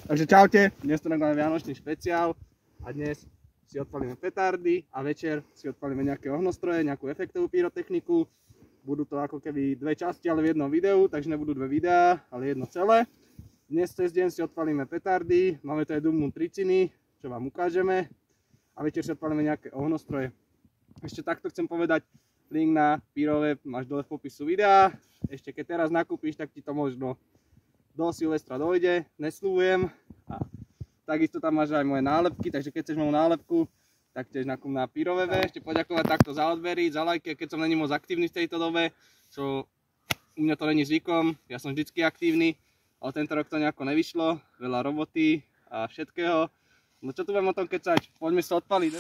Takže čaute, dnes tu máme vianočný špeciál a dnes si odpalíme petardy a večer si odpalíme nejaké ohňostroje, nejakú efektovú pyrotechniku. Budú to ako keby dve časti, ale v jednom videu, takže nebudú dve videá, ale jedno celé. Dnes cez deň si odpalíme petardy, máme tu aj Doom Moon triciny, čo vám ukážeme. A večer si odpalíme nejaké ohňostroje. Ešte takto chcem povedať, link na pyrové máš dole v popisu videa. Ešte keď teraz nakúpiš, tak ti to možno do Silvestra dojde, nesľubujem. A takisto tam máš aj moje nálepky, takže keď chceš moju nálepku, tak tiež nakúp na Pyrové. Ešte poďakovať takto za odbery, za lajky, keď som není moc aktívny v tejto dobe, čo u mňa to není zvykom, ja som vždycky aktívny, ale tento rok to nejako nevyšlo, veľa roboty a všetkého. No čo tu budem o tom kecať, poďme sa odpaliť.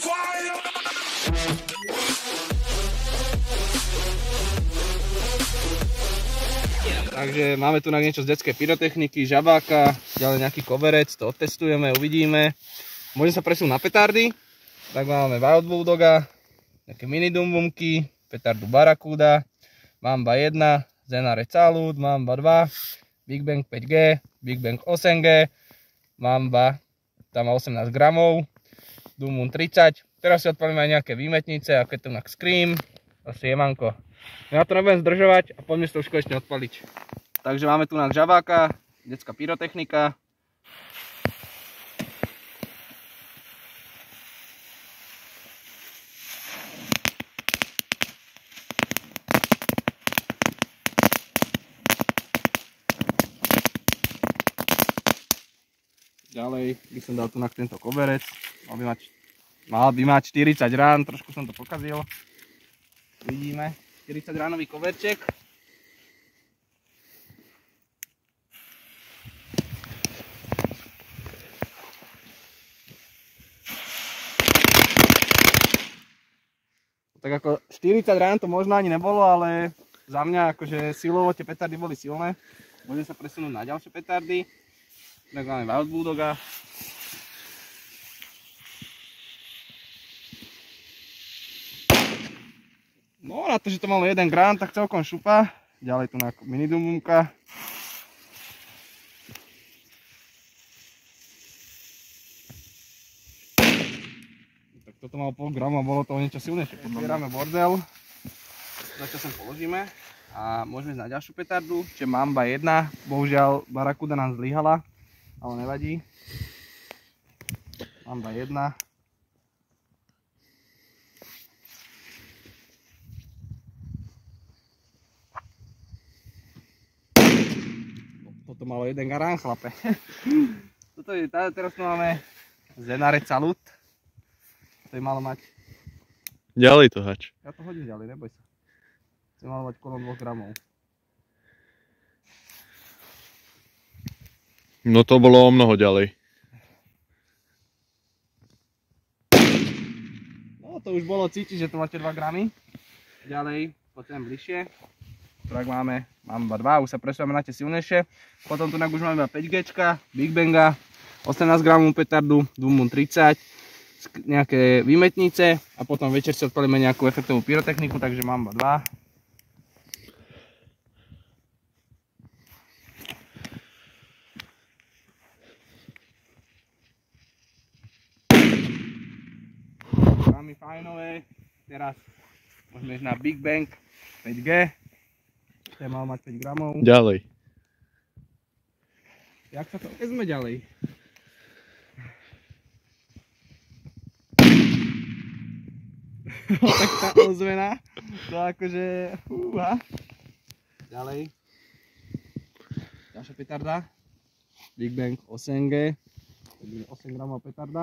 Takže máme tu niečo z detskej pyrotechniky, žabáka, ďalej nejaký koberec, to otestujeme, uvidíme. Môžeme sa presunúť na petardy. Tak máme Wild Bulldoga, nejaké mini dumbumky, petardu Barracuda, Mamba 1, Zenare Salute, Mamba 2, Big Bang 5G, Big Bang 8G, Mamba, tam má 18 gramov, Doom Moon 30. Teraz si odpalíme aj nejaké výmetnice, ako je tu na Scream, asi jemanko. Ja to nebudem zdržovať a poďme si to už konečne odpaliť. Takže máme tu na žabáka, detská pyrotechnika. Ďalej by som dal tu na tento koberec. Mal by mať 40 rán, trošku som to pokazil. Vidíme, 40 ránový koberček. Tak ako 40 rán to možno ani nebolo, ale za mňa akože silovo tie petardy boli silné. Môžeme sa presunúť na ďalšie petardy. Tak máme Wild Bulldoga. No na to, že to malo 1 gram, tak celkom šupa. Ďalej tu na mini dumbumka. Tak toto malo pol grama, bolo toho niečo silnejšie. Zbierame bordel. Začo sem položíme. A môžeme ísť na ďalšiu petardu, čiže Mamba 1. Bohužiaľ Barracuda nám zlyhala, ale nevadí. Mamba 1. Toto malo 1 garán, chlape. Toto je, teraz tu máme Zenare Salute. To je malo mať. Ďalej to hač. Ja to hodím ďalej, neboj sa. To je malo mať kolom 2 gramov. No to bolo o mnoho ďalej. No to už bolo cítiť, že to máte 2 gramy. Ďalej, poďme bližšie. Tak máme Mamba 2, už sa presúvame na tie silnejšie. Potom tu už máme 5G, Big Banga, 18 gramov petardu, Doom Moon 30, nejaké výmetnice a potom večer si odpalíme nejakú efektovú pyrotechniku, takže Mamba 2. Veľmi fajnové, teraz môžeme ísť na Big Bang 5G. To je mal mať 5 gramov. Ďalej. Jak sa to vezme ďalej? Tak tá ozvena, to akože fúha. Ďalej. Ďalšia petarda. Big Bang 8G. 8 gramov petarda.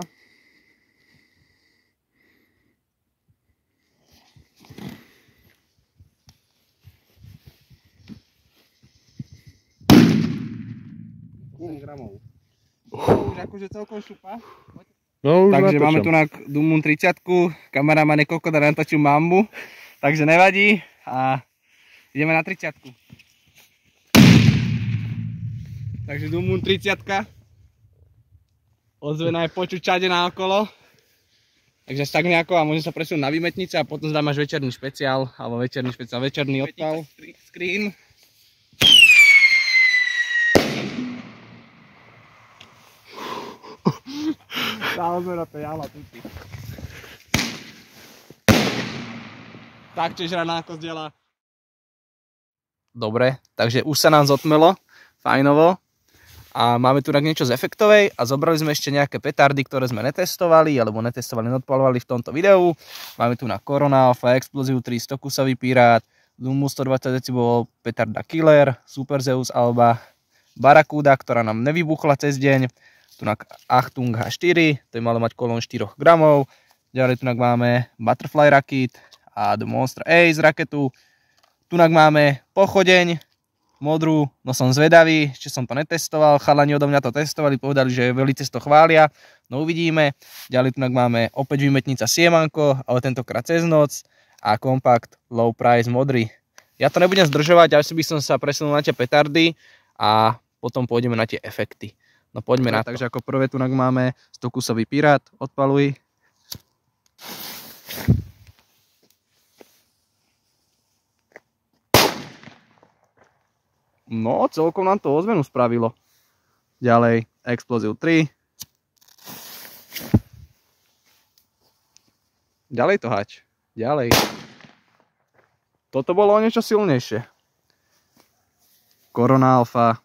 Gramov. Už akože celkom šupa. No, takže máme tu na Doom Moon 30, kameraman je kokot a natočil Mambu, takže nevadí a ideme na 30. Takže Doom Moon 30. Ozvena je počuť čade naokolo. Takže tak nejako a môžeme sa presunúť na výmetnice a potom zdáme až večerný špeciál, alebo večerný odpal. Screen. Naozaj na to jala tuty. Taktiež raná kozdiela. Dobre, takže už sa nám zotmelo. Fajnovo. A máme tu niečo z efektovej a zobrali sme ešte nejaké petardy, ktoré sme netestovali, alebo neodpalovali v tomto videu. Máme tu na Corona Alpha, Explosive 3, 100 kusový Pirát, Dumu 120 decibel, petarda Killer, Super Zeus Alba, Barracuda, ktorá nám nevybuchla cez deň. Tu na Achtung H4, to je malo mať kolón 4 gramov. Ďalej tu máme Butterfly Rocket a The Monster Ace raketu. Tu máme Pochodeň, modrú, no som zvedavý, ešte som to netestoval, chalani odo mňa to testovali, povedali, že veľmi to chvália, no uvidíme. Ďalej tu máme opäť výmetnica Siemanko, ale tentokrát cez noc a kompakt low price modrý. Ja to nebudem zdržovať, asi by som sa presunul na tie petardy a potom pôjdeme na tie efekty. No poďme na to. Takže ako prvé tu máme 100 kusový Pirát, odpaluj. No, celkom nám to ozvenu spravilo. Ďalej, Explosive 3. Ďalej to hač. Ďalej. Toto bolo o niečo silnejšie. Corona Alpha.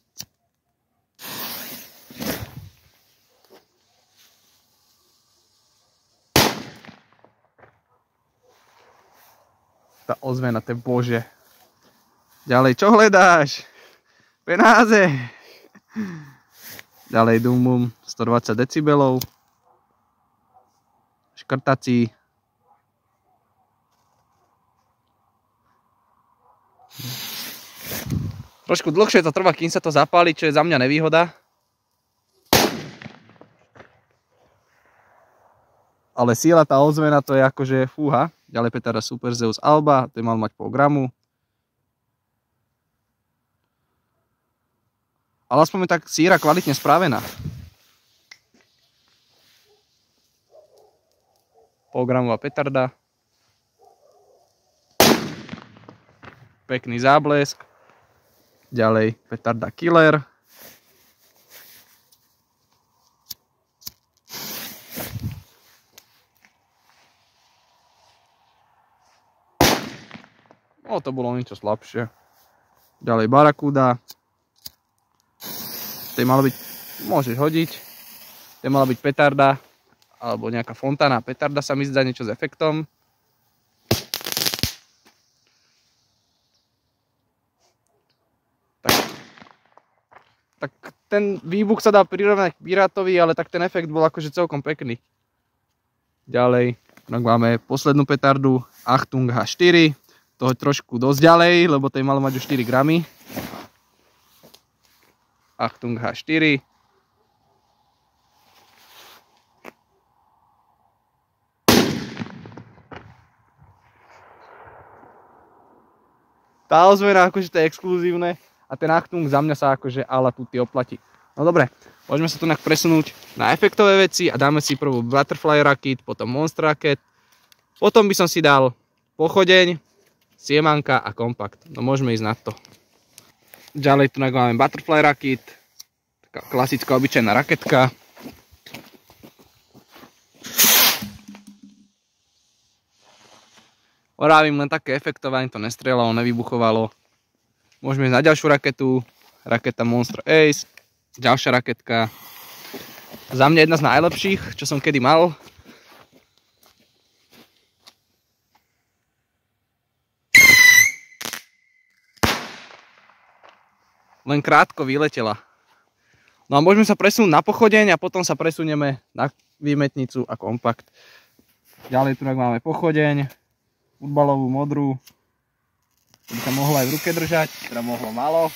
Tá ozvena, to je bože. Ďalej, čo hledáš? Penáze. Ďalej Dumum 120 decibelov. Škrtací. Trošku dlhšie to trvá, kým sa to zapáli, čo je za mňa nevýhoda. Ale síla, tá ozvena, to je akože fúha. Ďalej petarda Super Zeus Alba, to je mal mať pol gramu. Ale aspoň je tak síra kvalitne spravená. Polgramová petarda. Pekný záblesk. Ďalej petarda Killer. No to bolo niečo slabšie. Ďalej Barracuda. To malo byť, môžeš hodiť, to mala byť petarda, alebo nejaká fontána petarda sa mi zdá, niečo s efektom. Tak ten výbuch sa dá prirovnať k Pirátovi, ale tak ten efekt bol akože celkom pekný. Ďalej, tak máme poslednú petardu, Achtung H4, to je trošku dosť ďalej, lebo to je malo mať už 4 gramy. Achtung H4. Tá ozvena akože to je exkluzívne a ten Achtung za mňa sa akože ala tuty oplatí. No dobre, môžeme sa tu presunúť na efektové veci a dáme si prvú Butterfly Rocket, potom Monster Rocket. Potom by som si dal Pochodeň, Siemanka a kompakt. No môžeme ísť na to. Ďalej tu máme Butterfly Rocket, taká klasická obyčajná raketka. Orávim len také efektové, ani to nestrelalo, nevybuchovalo. Môžeme ísť na ďalšiu raketu, raketa Monster Ace, ďalšia raketka. Za mňa jedna z najlepších, čo som kedy mal. Len krátko vyletela. No a môžeme sa presunúť na Pochodeň a potom sa presunieme na výmetnicu a kompakt. Ďalej tu máme Pochodeň, futbalovú modrú. To by sa mohlo aj v ruke držať, teda mohlo malo.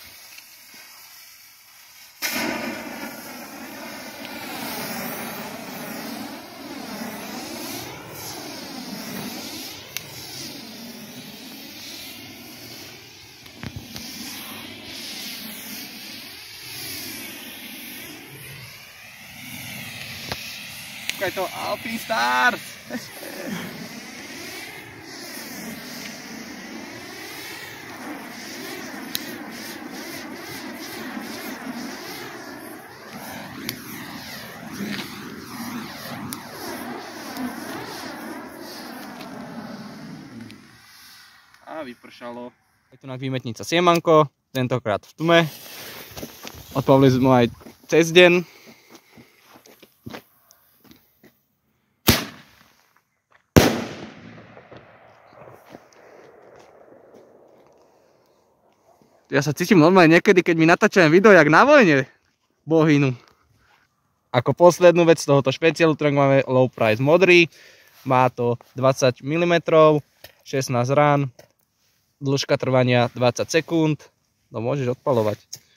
Počkaj to, Alpine Stars! a vypršalo. Je tu výmetnica Siemanko, tentokrát v tme. Odplavili sme aj cez deň. Ja sa cítim normálne niekedy, keď mi natáčam video jak na vojne. Bohynu. Ako poslednú vec z tohoto špeciálu máme low price modrý. Má to 20 mm, 16 rán, dĺžka trvania 20 sekúnd. No môžeš odpaľovať.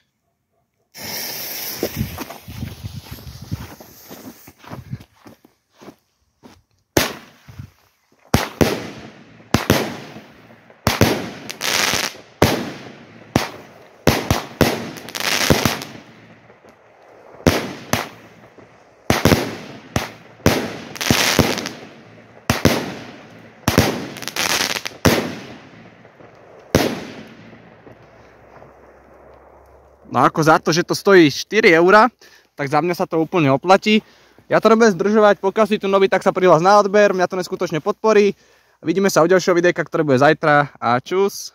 No ako za to, že to stojí 4 €, tak za mňa sa to úplne oplatí. Ja to nebudem zdržovať, pokiaľ si tu nový, tak sa prihlás na odber, mňa to neskutočne podporí. Vidíme sa u ďalšieho videjka, ktoré bude zajtra a čus.